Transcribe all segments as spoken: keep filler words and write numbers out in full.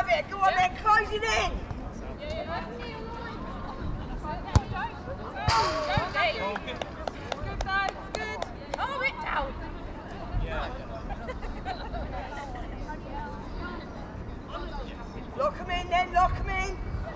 it. Go on then, close it in. Good guys, good. Oh, it down. Lock them in then, lock them in.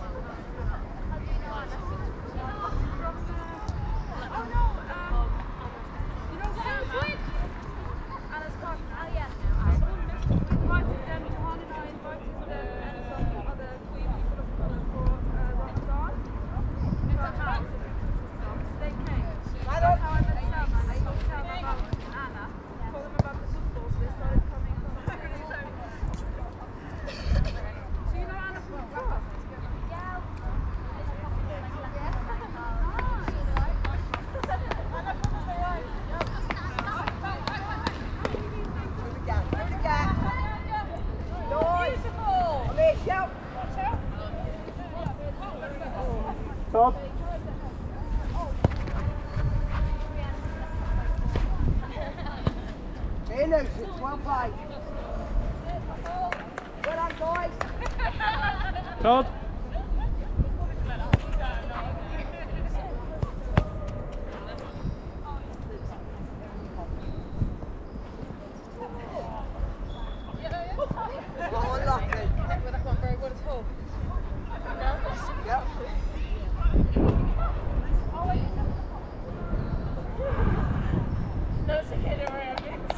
Oh no, um, you don't sound good. Alice Park. Oh yeah. We invited them, Johan and I invited them and some other queen people of colour for uh, Ramadan. It's a house. So they came. That's how I met Selma. I told Selma about Anna. Told them about the football, so they started coming. So you know Anna from the club? Yeah. Todd. Hey, Lucy, well played. Well done, guys. Todd. Oh, unlucky. That one very good at all. Yep. That's a kid around.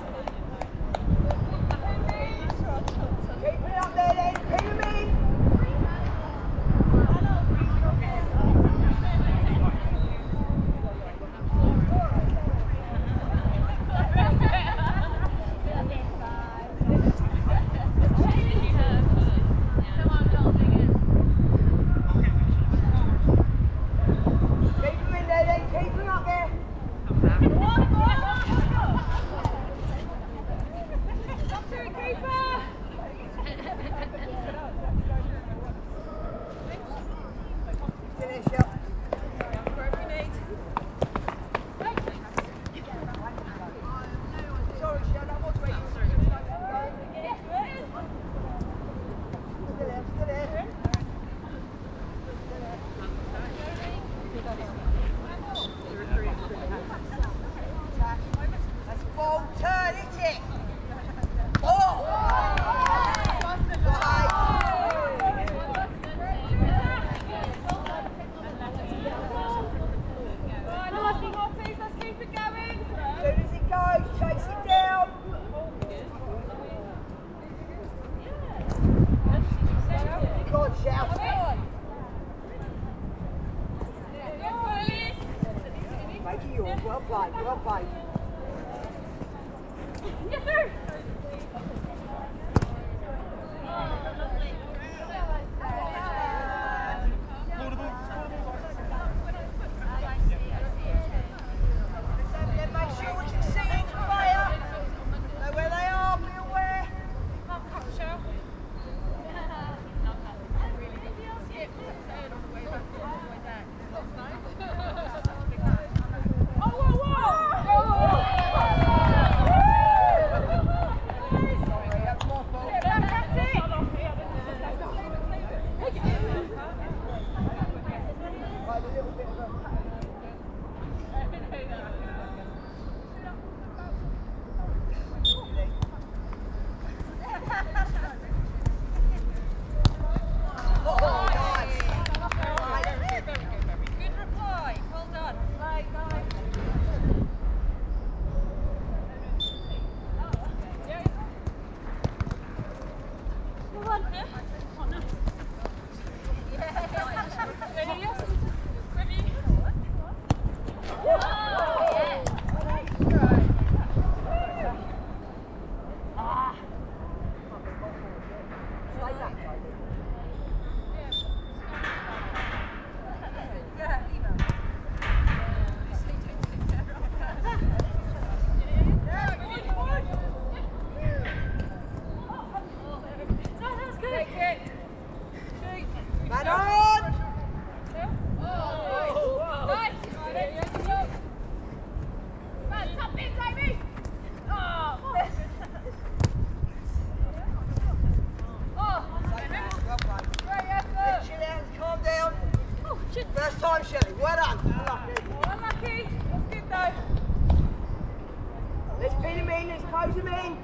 Keep it up there then, keep them in. Keep them in there then, keep them up there. Finish up. Sorry, Sharon, I was waiting. Still there, still there. That's ball turn, isn't it? Oh! Let's keep it going. As soon as it goes, chase it down. Go on, shout. Make it yours. Well played, well played. Then make sure we can see each player. Know where they are, be aware. Sorry, that's my fault. Right, a little bit of a... Oh, nice. Good reply. Well done. Right, guys. Come on. Oh, no. Ready? Yes. Ready? Ah. Like that, guys. Yeah, email. No, that's good. Take it. Man on! Oh, nice. Nice. Shelley. Well done. Unlucky. Unlucky. That's good though. Let's pin him in. Let's close him in.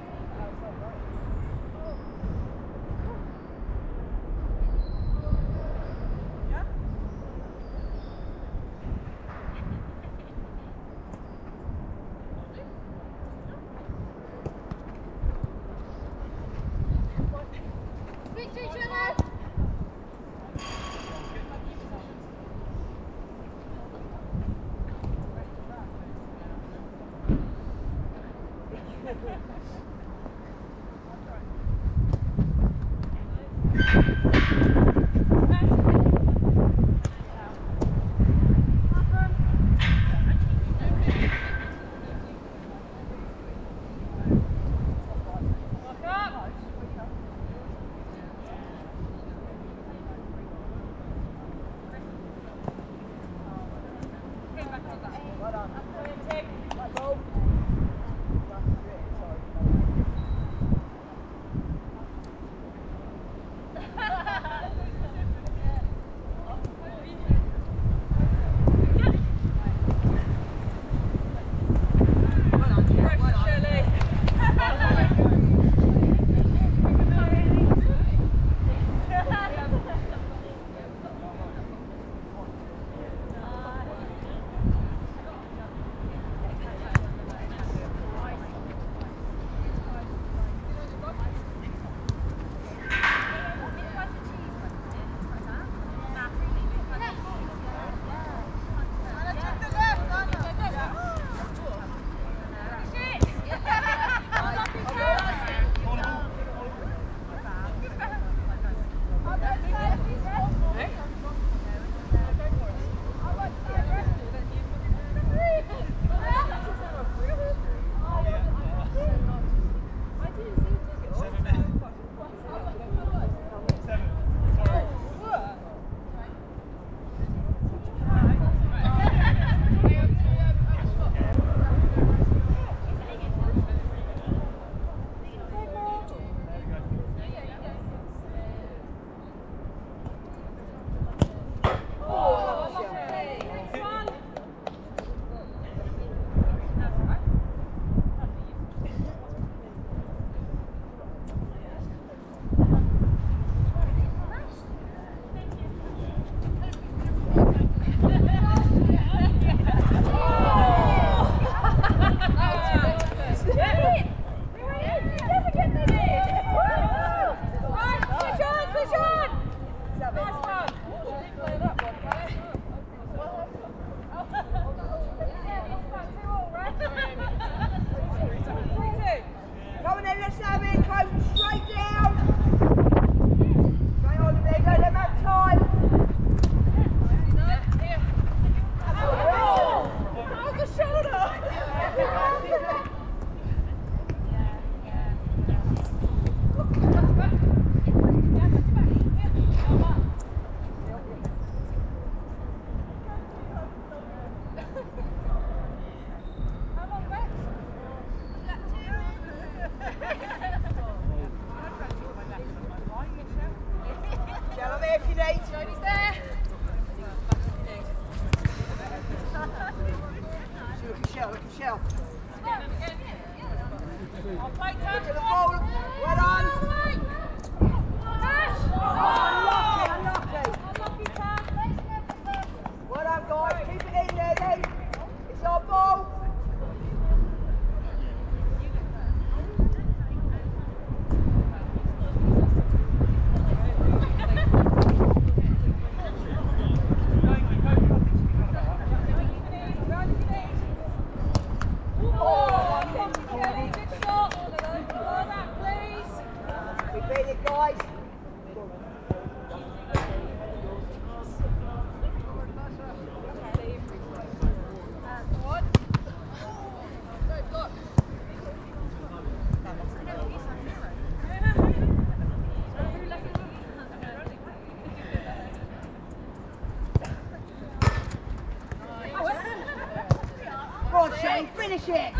Finish it!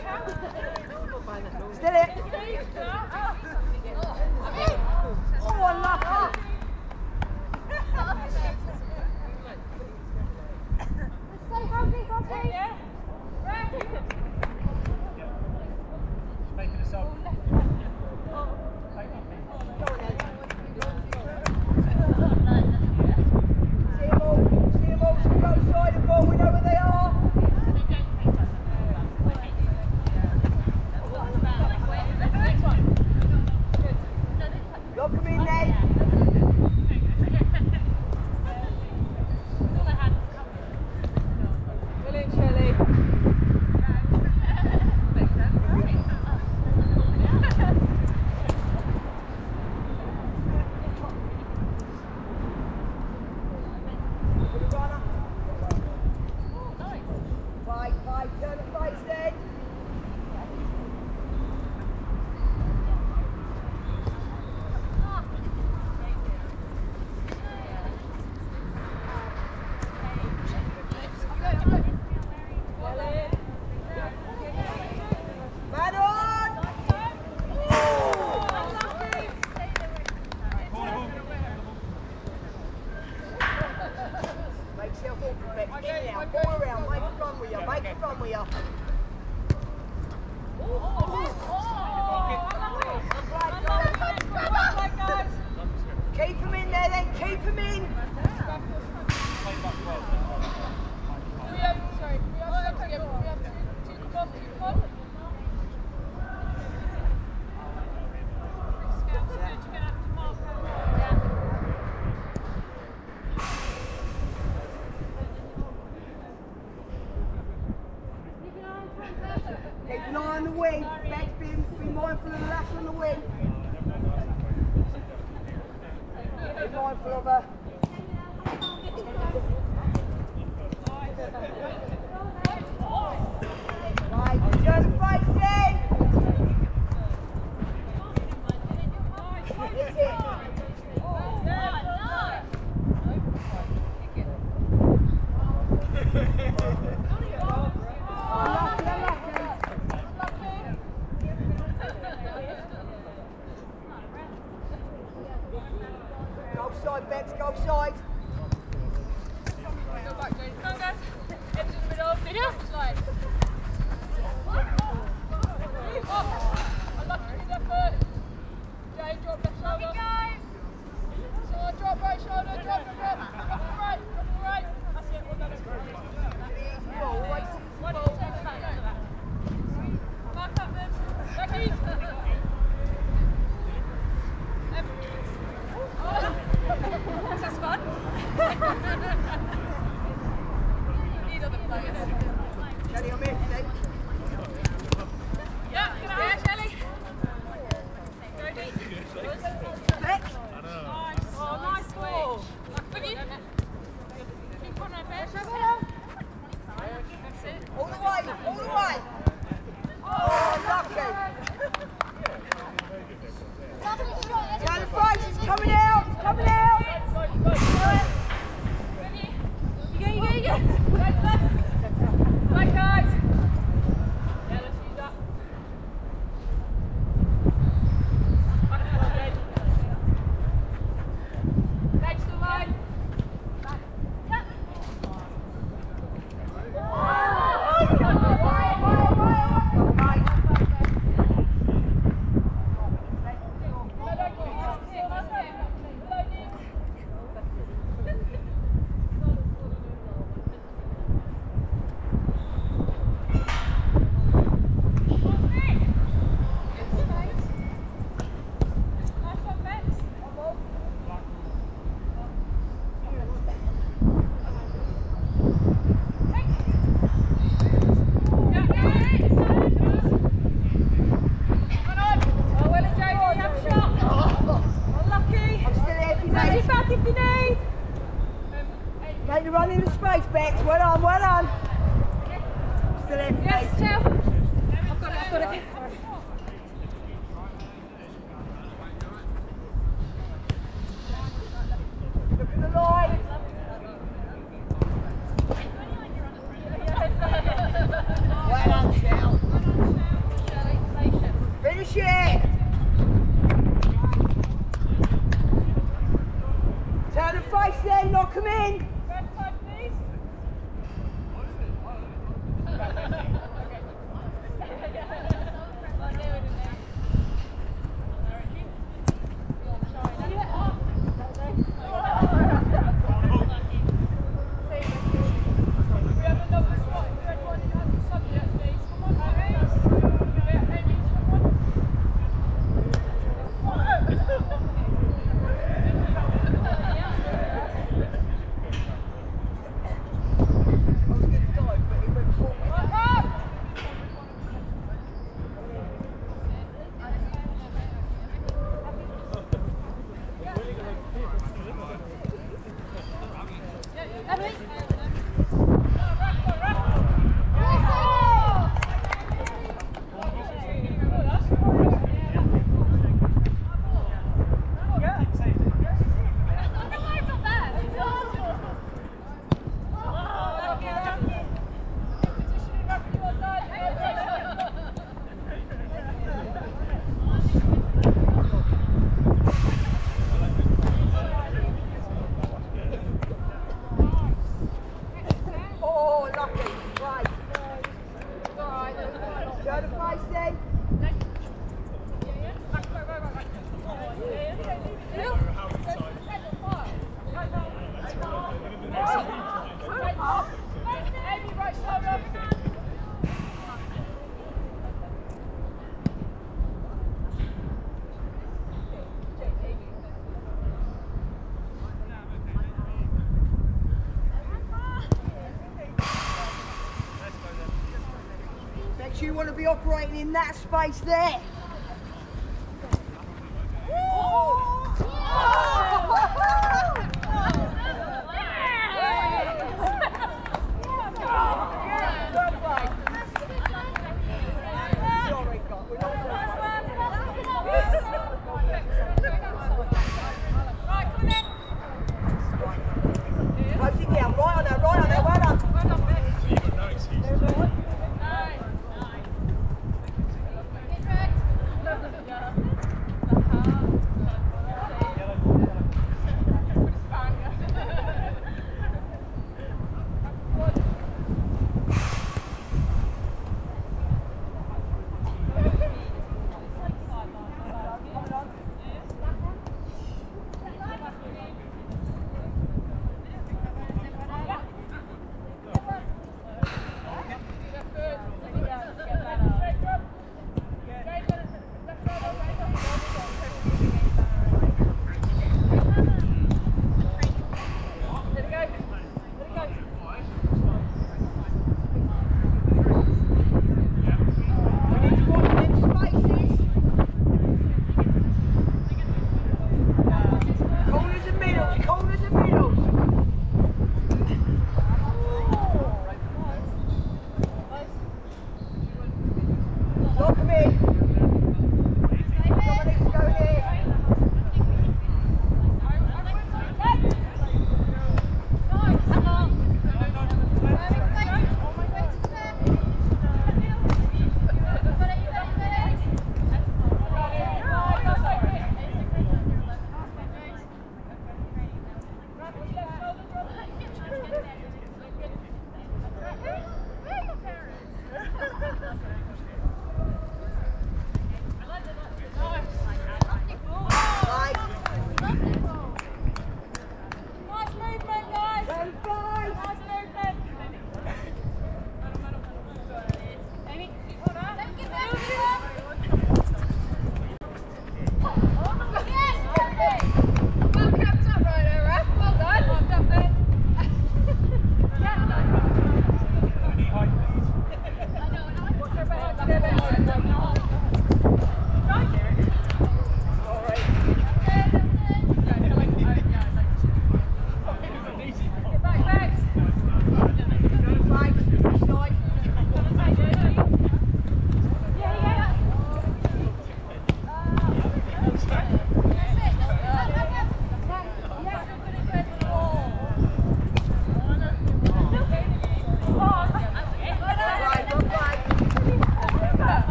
Still it! Oh, unlucky! Making us up. See them all, see them all to the outside of the ball, we know where they are. Lock them in, Nate. Brilliant, Shirley. Fight, fight, turn the face then. Manor! Make yourself awkward, Bex. In now, ball around, make a run with you, make a run with you. Keep him in there then, keep him in. We have, sorry, we have six together. We have two, two come on, two come on. Scouts, good, you're going to have to mark that. Keep an eye on the wing. Bex, be, be mindful of the lash on the wing. Be mindful of her. Right, turn the face in. Hit it. Go side, Bex, go side. Go back, Jane. Come on, guys. Hips in the middle. Video. Slide. Oh, unlucky with that foot. Jane, drop left shoulder. So drop right shoulder, drop, drop, drop. Drop to the right, drop to the right. That's it, well done. One, two, take it back. Mark up them. Becky. This is fun. Need other players. Shelley, I'm here, Nate. Yeah, get out there, Shelley. Go deep. Bex. Nice. Oh, nice ball. Boogie. Keep on there, Bex. That's it. All the way, all the way. Oh, lucky. Turn the face, it's coming out, it's coming out. Ready? You go, you go, you go. Right, left. Right, guys. Yeah, let's use that. Back to the leg. Legs to the line. Yeah. Make the run into space, Bex. Well done, well done. Still in, Yes, Bex. Joe. I've got it, I've got it. Look at the line. Well done, Shell. Finish it. Turn the face then, knock him in. Red side, please. space then. You want to be operating in that space there.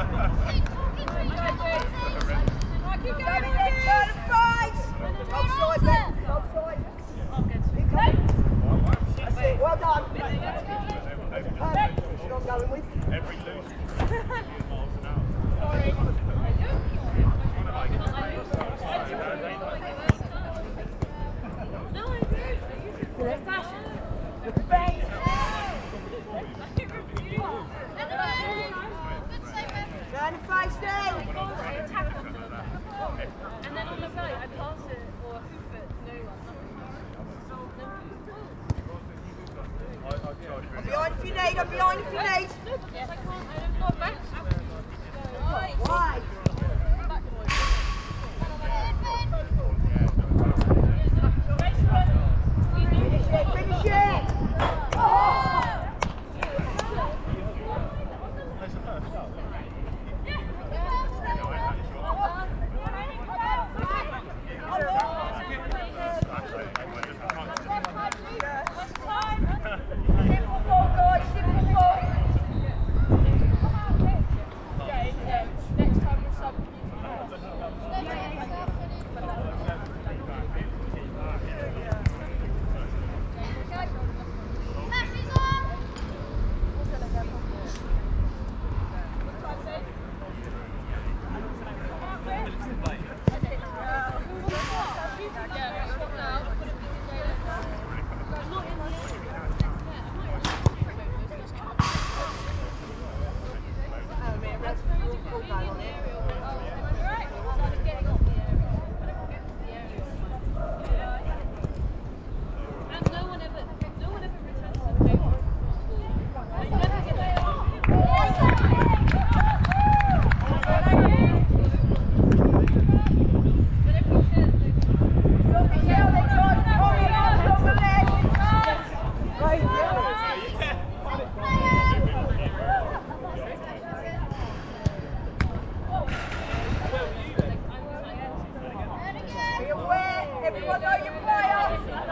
Well done. Perfect. You're not going with. Every loose miles an hour. No, I do. It's fashion. The best. Down the face down. And then on the right, I pass it or hoof it to no one. I'm behind if you need, I'm behind if you need. Yes, I can't. I don't go back. Why? Finish it, finish it. Oh. Simple ball, guys, simple ball. Next time we'll sub. Everyone know your player.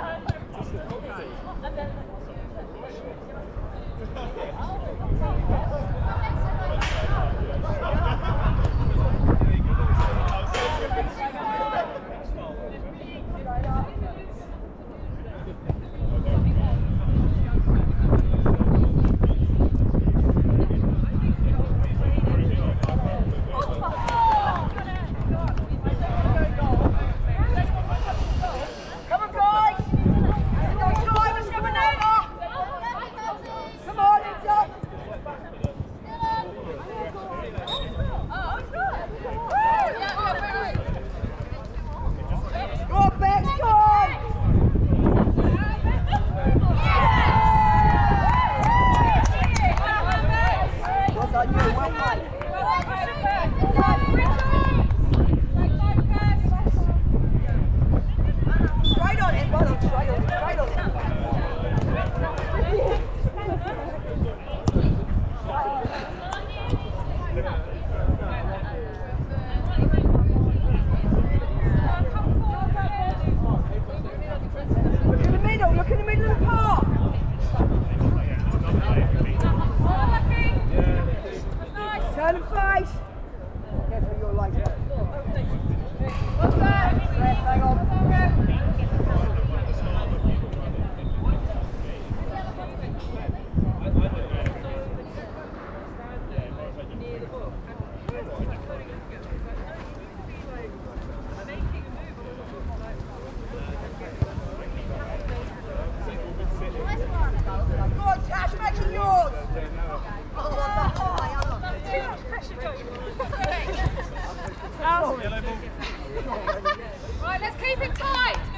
Turn and face. Guess what you're like. What's that? Hang on. Go on, Tash, make it yours. Right, let's keep it tight.